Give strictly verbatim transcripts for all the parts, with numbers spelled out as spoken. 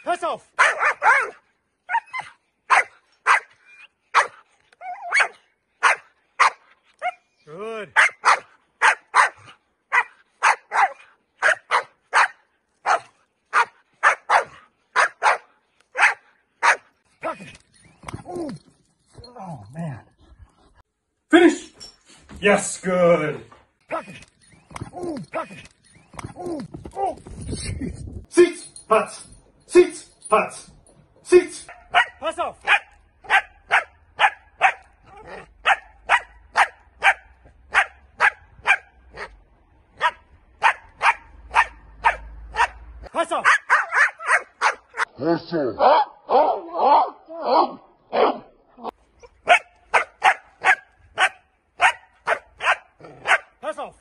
Pass off. Good. Pocket. Oh. Oh, man. Finish. Yes, good. Pocket. Oh, pocket. Oh, oh. Seats, putts. Seats, putts. Seats. Pass off. Pass off. Pass off. Pass off.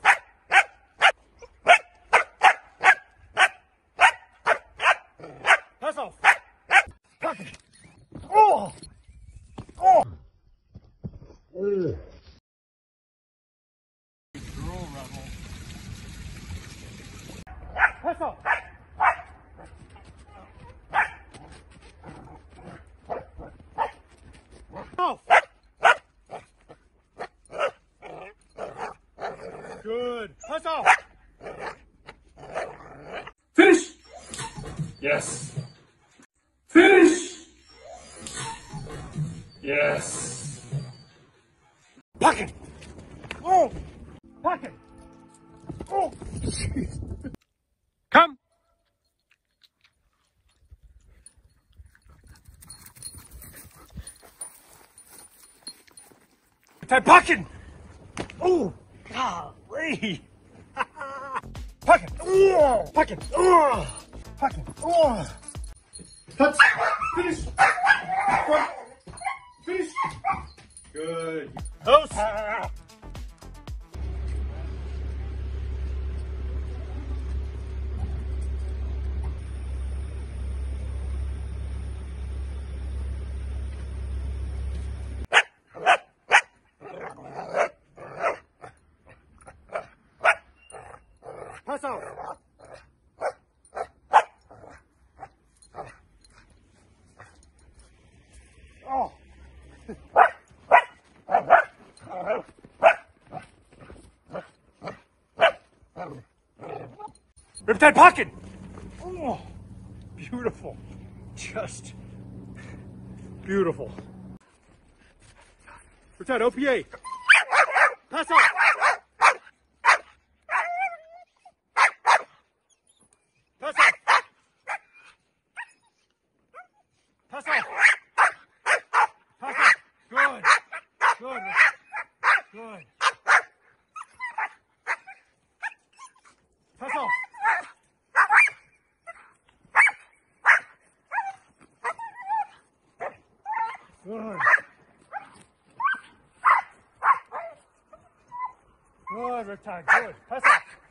Pass off. Pocket. Oh. Oh. Oh. Girl rebel. Pass off. Off. Good. Pass off. Finish. Yes. Finish. Yes. Pocket. Oh. Pocket. Oh. Come. Type pocket. Oh. Golly. Pocket. Oh. Pocket. Oh. Pocket. Oh. Touch. Finish. Front. Finish. Good. Close. Pass out. Oh. Riptide pocket. Oh, beautiful. Just beautiful. Riptide O P A. Pass out. Pass off. Pass off. Pass off. Good. Good. Good. Pass off. Good. Good, Riptide. Good. Pass off.